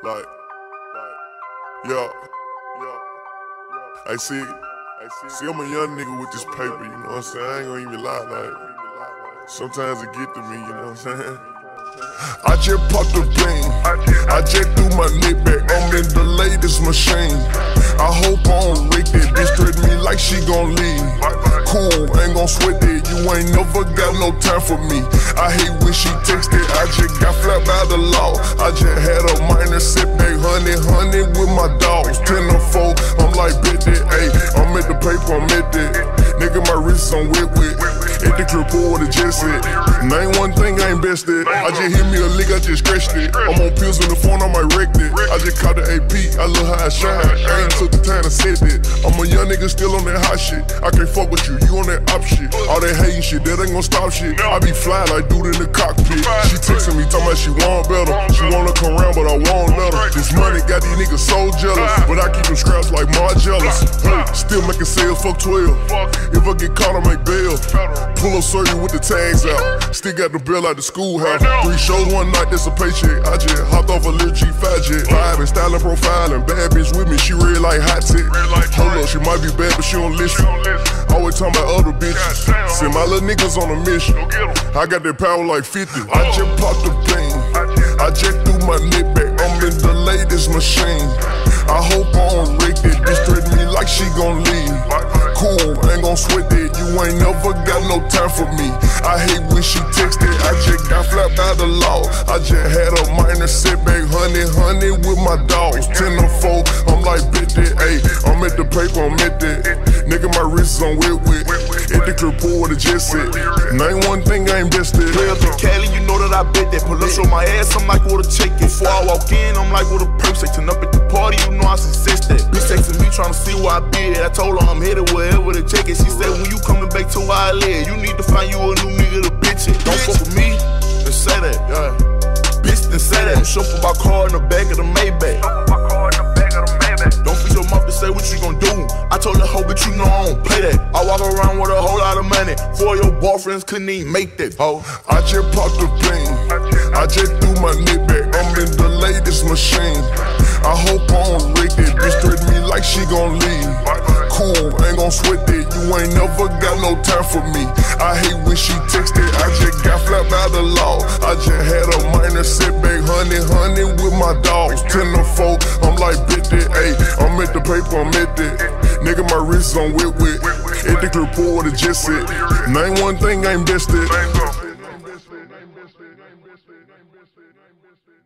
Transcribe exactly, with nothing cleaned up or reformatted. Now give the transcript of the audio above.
Like, yeah, yeah. I see, I see, see, I'm a young nigga with this paper, you know what I'm saying? I ain't gonna even lie, like, sometimes it get to me, you know what I'm saying? I just popped the bean, I just threw my neck back, I'm in the latest machine. I hope I don't wreck that bitch, treat me like she gon' leave. Cool, ain't gon' sweat that, you ain't never got no time for me. I hate when she texted, I just got flat by the law. I just had a minor setback, honey, honey with my dogs. ten to four, I'm like, bet that, ayy, I'm at the paper, I'm at that. Nigga, my wrist on wet wet. At the clip pool with a jet set. Name one thing I ain't best at. I just hit me a lick, I just scratched it. I'm on pills in the phone, I might wreck it. I just caught the A P, I look how I shine. I ain't took the time to set it. I'm a young nigga still on that hot shit. I can't fuck with you, you on that op shit. All that hating shit, that ain't gon' stop shit. I be fly like dude in the cockpit. She texting me, talking about she want better. She wanna come around, but I won't let her. This money got these niggas so jealous, but I keep them scraps like Margellus. Still making sales, fuck twelve. If I get caught, I make bail. Pull up surgery with the tags out. Still got the bill out the schoolhouse. Three shows one night, that's a paycheck. I just hopped off a little G five jet. Vibing, styling, profiling. Bad bitch with me, she real like hot tech. Hold up, she might be bad, but she don't listen. Always talking about other bitches. Send my little niggas on a mission. I got that power like fifty. I just popped the bean. I just threw my neck back. I'm in the latest machine. I hope I don't wreck it. Bitch treat me like she gon' leave. Cool, ain't gon' sweat that. You ain't never got no time for me. I hate when she texted. I just got flat by the law. I just had a minor setback. Honey, honey with my dogs. ten to four, I'm like, bet that, ayy. I'm at the paper, I'm at that. Nigga, my wrist is on wet wet. At the clip pool with a jet set. Name one thing I ain't best at. Play up in Cali, you know that I bet that. Pull up, show my ass, I'm like, what a check it. Before I walk in, I'm like, what a purse. Turn up at the party, you know I success that. Bitch texting me, tryna see where I be at. I told her I'm headed wherever to check it. She said, when you coming back to where I live, you need to find you a new nigga to bitch it. Don't fuck with me, then say that, yeah. Bitch, then say that. I'm shuffle my car in the back of the Maybach. Don't feed your mouth to say what you gon' do. I told her, hoe, but you know I don't play that. I walk around with a whole lot of money. Four of your boyfriends couldn't even make that, ho. I just popped the bean. I just threw my neck back. I'm in the latest machine. I hope I don't wreck it. Bitch treat me like she gon' leave. Cool, ain't gon' sweat that. You ain't never got no time for me. I hate when she texted. I just got flat by the law. I just had a minor setback. Honey, honey with my dogs. ten to four, I'm like, bet that, ayy. I'm at the paper, I'm at that. Nigga, my wrist is on wet wet. At the clip pool with a jet set. Name one thing I ain't best at.